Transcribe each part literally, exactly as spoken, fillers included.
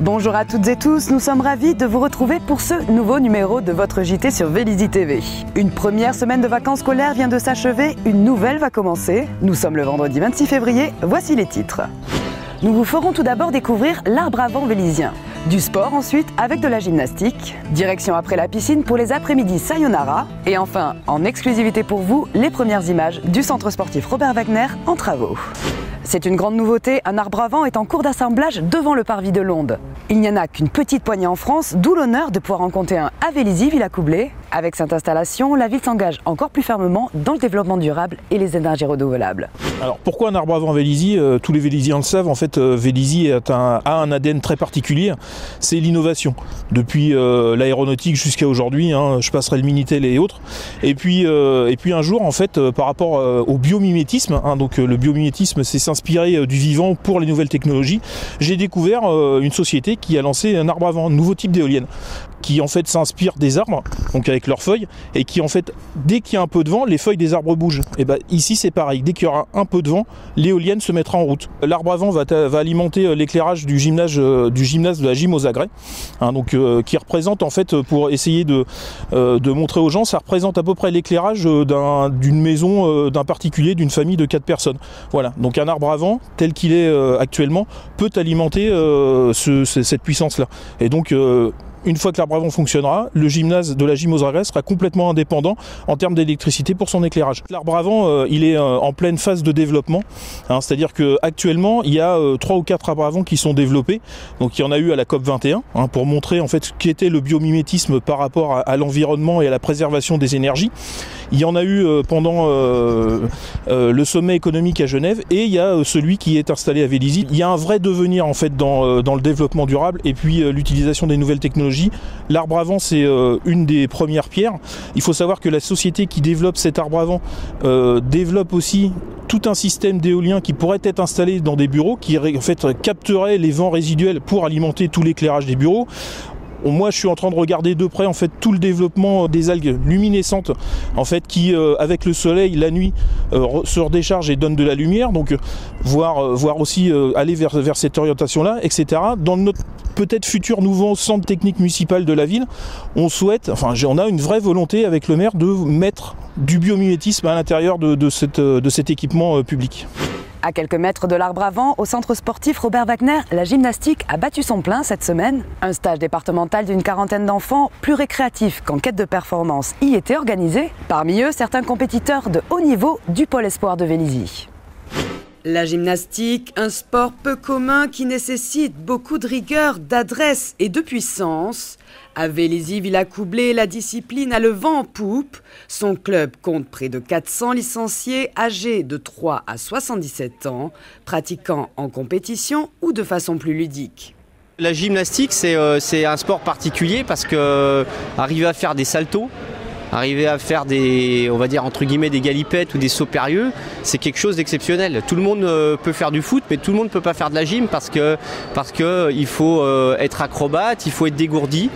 Bonjour à toutes et tous, nous sommes ravis de vous retrouver pour ce nouveau numéro de votre J T sur Vélizy T V. Une première semaine de vacances scolaires vient de s'achever, une nouvelle va commencer. Nous sommes le vendredi vingt-six février, voici les titres. Nous vous ferons tout d'abord découvrir l'arbre à vent vélizien. Du sport ensuite avec de la gymnastique. Direction après la piscine pour les après-midi Sayonara. Et enfin, en exclusivité pour vous, les premières images du centre sportif Robert Wagner en travaux. C'est une grande nouveauté, un arbre à vent est en cours d'assemblage devant le parvis de Londe. Il n'y en a qu'une petite poignée en France, d'où l'honneur de pouvoir en compter un à Vélizy, Villacoublay. Avec cette installation, la ville s'engage encore plus fermement dans le développement durable et les énergies renouvelables. Alors pourquoi un arbre à vent à Vélizy? euh, Tous les Vélizyens le savent, en fait euh, Vélizy est un, a un A D N très particulier, c'est l'innovation. Depuis euh, l'aéronautique jusqu'à aujourd'hui, hein, je passerai le Minitel et autres. Et puis, euh, et puis un jour, en fait, euh, par rapport euh, au biomimétisme, hein, donc euh, le biomimétisme c'est s'inspirer euh, du vivant pour les nouvelles technologies, j'ai découvert euh, une société qui a lancé un arbre à vent, un nouveau type d'éolienne, qui en fait s'inspire des arbres, donc avec leurs feuilles, et qui en fait, dès qu'il y a un peu de vent, les feuilles des arbres bougent. Et ben ici c'est pareil, dès qu'il y aura un peu de vent, l'éolienne se mettra en route. L'arbre à vent va, va alimenter l'éclairage du gymnase, euh, du gymnase de la gym aux agrès, hein, donc euh, qui représente en fait, pour essayer de, euh, de montrer aux gens, ça représente à peu près l'éclairage d'un, d'une maison, euh, d'un particulier, d'une famille de quatre personnes. Voilà, donc un arbre à vent tel qu'il est euh, actuellement peut alimenter euh, ce, ce, cette puissance-là. Et donc euh, une fois que l'arbre à vent fonctionnera, le gymnase de la gym aux agrès sera complètement indépendant en termes d'électricité pour son éclairage. L'arbre à vent, euh, il est euh, en pleine phase de développement, hein, c'est-à-dire qu'actuellement, il y a euh, trois ou quatre arbres à vent qui sont développés. Donc il y en a eu à la COP vingt et un, hein, pour montrer en fait ce qu'était le biomimétisme par rapport à, à l'environnement et à la préservation des énergies. Il y en a eu euh, pendant euh, euh, le sommet économique à Genève, et il y a euh, celui qui est installé à Vélizy. Il y a un vrai devenir en fait dans, euh, dans le développement durable et puis euh, l'utilisation des nouvelles technologies. L'arbre à vent, c'est euh, une des premières pierres. Il faut savoir que la société qui développe cet arbre à vent euh, développe aussi tout un système d'éolien qui pourrait être installé dans des bureaux, qui en fait capterait les vents résiduels pour alimenter tout l'éclairage des bureaux. Moi, je suis en train de regarder de près en fait tout le développement des algues luminescentes, en fait, qui euh, avec le soleil la nuit euh, se redéchargent et donnent de la lumière. Donc, euh, voir, euh, voir aussi euh, aller vers, vers cette orientation-là, et cetera. Dans notre peut-être futur nouveau centre technique municipal de la ville, on souhaite, enfin, on a une vraie volonté avec le maire de mettre du biomimétisme à l'intérieur de, de, cette, de cet équipement euh, public. À quelques mètres de l'arbre à vent, au centre sportif Robert Wagner, la gymnastique a battu son plein cette semaine. Un stage départemental d'une quarantaine d'enfants, plus récréatif qu'en quête de performance, y était organisé. Parmi eux, certains compétiteurs de haut niveau du pôle espoir de Vélizy. La gymnastique, un sport peu commun qui nécessite beaucoup de rigueur, d'adresse et de puissance. À Vélizy, Villacoublay, la discipline a le vent en poupe. Son club compte près de quatre cents licenciés âgés de trois à soixante-dix-sept ans, pratiquant en compétition ou de façon plus ludique. La gymnastique, c'est euh, c'est un sport particulier parce que euh, arriver à faire des saltos, arriver à faire des, on va dire entre guillemets, des galipettes ou des sauts périlleux, c'est quelque chose d'exceptionnel. Tout le monde euh, peut faire du foot, mais tout le monde ne peut pas faire de la gym parce que parce que il faut euh, être acrobate, il faut être dégourdi,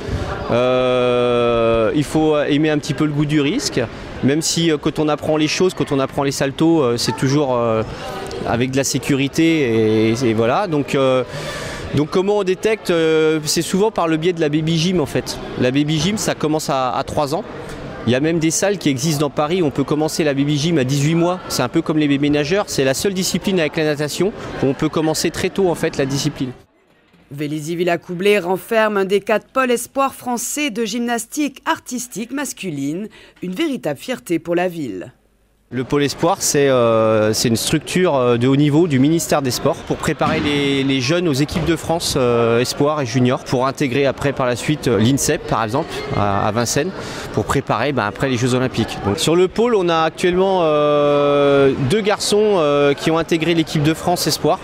euh, il faut aimer un petit peu le goût du risque. Même si euh, quand on apprend les choses, quand on apprend les saltos, euh, c'est toujours euh, avec de la sécurité et, et voilà. Donc euh, Donc comment on détecte euh, c'est souvent par le biais de la baby gym en fait. La baby gym, ça commence à, à trois ans. Il y a même des salles qui existent dans Paris où on peut commencer la baby gym à dix-huit mois. C'est un peu comme les bébés nageurs. C'est la seule discipline avec la natation où on peut commencer très tôt en fait la discipline. Vélizy Villacoublay renferme un des quatre pôles espoirs français de gymnastique artistique masculine. Une véritable fierté pour la ville. Le pôle espoir, c'est euh, une structure de haut niveau du ministère des Sports pour préparer les, les jeunes aux équipes de France euh, espoir et junior, pour intégrer après par la suite l'INSEP par exemple à, à Vincennes, pour préparer ben, après les Jeux Olympiques. Donc, sur le pôle, on a actuellement euh, deux garçons euh, qui ont intégré l'équipe de France espoir,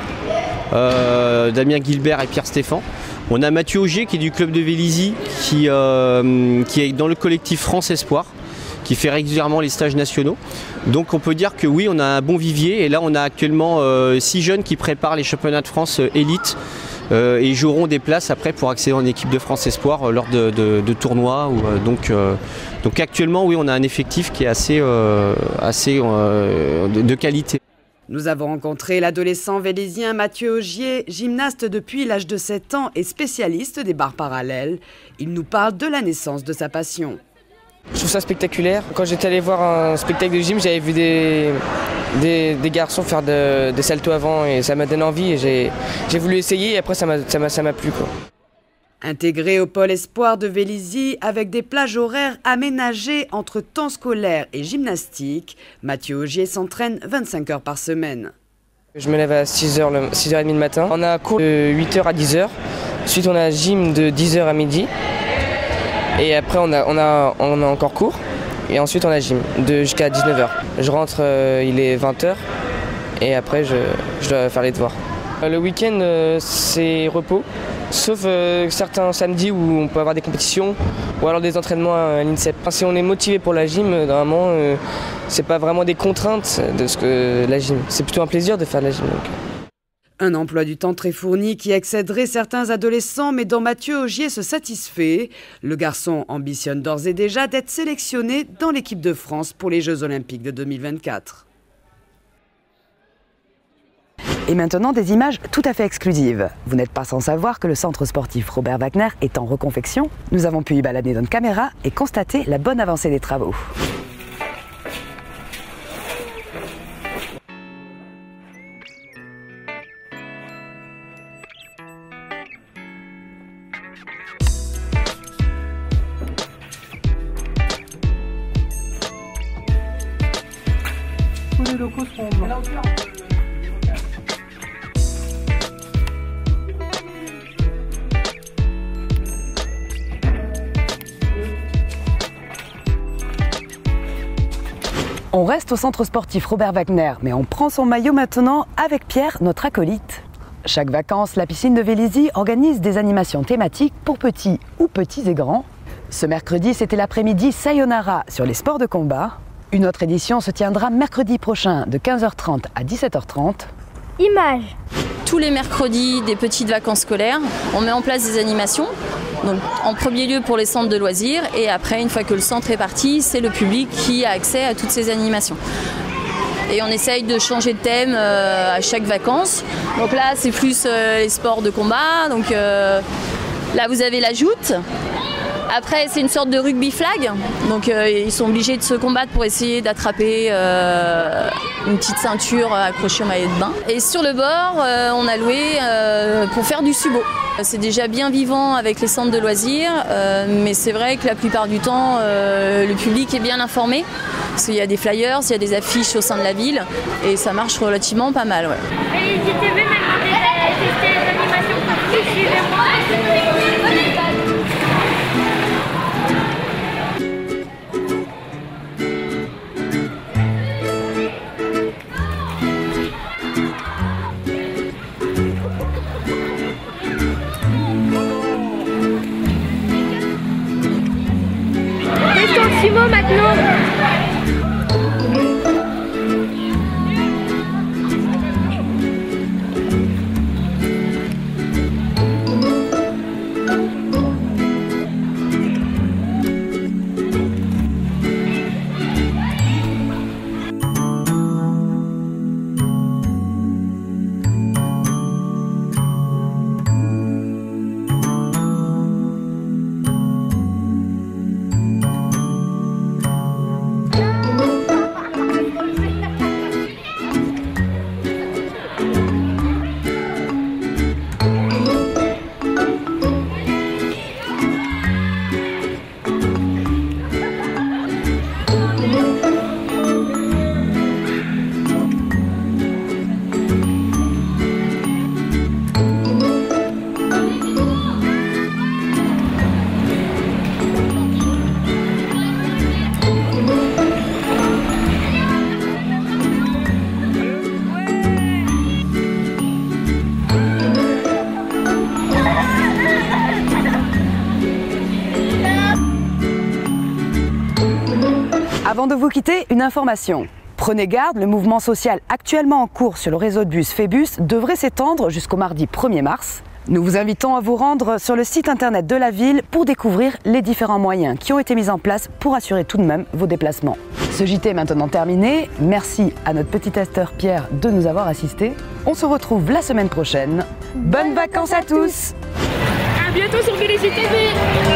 euh, Damien Gilbert et Pierre Stéphane. On a Mathieu Augier qui est du club de Vélizy, qui, euh, qui est dans le collectif France Espoir, qui fait régulièrement les stages nationaux. Donc on peut dire que oui, on a un bon vivier, et là on a actuellement euh, six jeunes qui préparent les championnats de France euh, élite euh, et joueront des places après pour accéder en équipe de France Espoir euh, lors de, de, de tournois. Ou, euh, donc, euh, donc actuellement oui, on a un effectif qui est assez, euh, assez euh, de, de qualité. Nous avons rencontré l'adolescent vélizien Mathieu Augier, gymnaste depuis l'âge de sept ans et spécialiste des barres parallèles. Il nous parle de la naissance de sa passion. Je trouve ça spectaculaire. Quand j'étais allé voir un spectacle de gym, j'avais vu des, des, des garçons faire de, des saltos avant et ça m'a donné envie et j'ai voulu essayer et après ça m'a plu, quoi. Intégré au pôle espoir de Vélizy avec des plages horaires aménagées entre temps scolaire et gymnastique, Mathieu Augier s'entraîne vingt-cinq heures par semaine. Je me lève à six heures, six heures trente le matin. On a cours de huit heures à dix heures. Ensuite on a gym de dix heures à midi. Et après on a, on a, on a encore cours. Et ensuite on a gym jusqu'à dix-neuf heures. Je rentre, euh, il est vingt heures. Et après je, je dois faire les devoirs. Le week-end euh, c'est repos. Sauf euh, certains samedis où on peut avoir des compétitions ou alors des entraînements à l'INSEP. Si on est motivé pour la gym, normalement, euh, c'est pas vraiment des contraintes de ce que la gym. C'est plutôt un plaisir de faire de la gym. Donc. Un emploi du temps très fourni qui excéderait certains adolescents, mais dont Mathieu Augier se satisfait. Le garçon ambitionne d'ores et déjà d'être sélectionné dans l'équipe de France pour les Jeux Olympiques de deux mille vingt-quatre. Et maintenant, des images tout à fait exclusives. Vous n'êtes pas sans savoir que le centre sportif Robert Wagner est en reconfection. Nous avons pu y balader notre caméra et constater la bonne avancée des travaux. Tous les locaux seront blancs. On reste au centre sportif Robert Wagner, mais on prend son maillot maintenant avec Pierre, notre acolyte. Chaque vacances, la piscine de Vélizy organise des animations thématiques pour petits ou petits et grands. Ce mercredi, c'était l'après-midi Sayonara sur les sports de combat. Une autre édition se tiendra mercredi prochain de quinze heures trente à dix-sept heures trente. Images. Tous les mercredis des petites vacances scolaires, on met en place des animations. Donc, en premier lieu pour les centres de loisirs et après, une fois que le centre est parti, c'est le public qui a accès à toutes ces animations. Et on essaye de changer de thème euh, à chaque vacances. Donc là, c'est plus euh, les sports de combat. Donc euh, là, vous avez la joute. Après, c'est une sorte de rugby flag. Donc euh, ils sont obligés de se combattre pour essayer d'attraper euh, une petite ceinture accrochée au maillot de bain. Et sur le bord, euh, on a loué euh, pour faire du sumo. C'est déjà bien vivant avec les centres de loisirs, euh, mais c'est vrai que la plupart du temps, euh, le public est bien informé. Parce qu'il y a des flyers, il y a des affiches au sein de la ville, et ça marche relativement pas mal. Ouais. Vélizy T V m'a demandé de tester les animations partout. Suivez-moi. Sumo maintenant. Avant de vous quitter, une information. Prenez garde, le mouvement social actuellement en cours sur le réseau de bus Phébus devrait s'étendre jusqu'au mardi premier mars. Nous vous invitons à vous rendre sur le site internet de la ville pour découvrir les différents moyens qui ont été mis en place pour assurer tout de même vos déplacements. Ce J T est maintenant terminé. Merci à notre petit testeur Pierre de nous avoir assistés. On se retrouve la semaine prochaine. Bonnes vacances à tous! À bientôt sur Vélizy T V.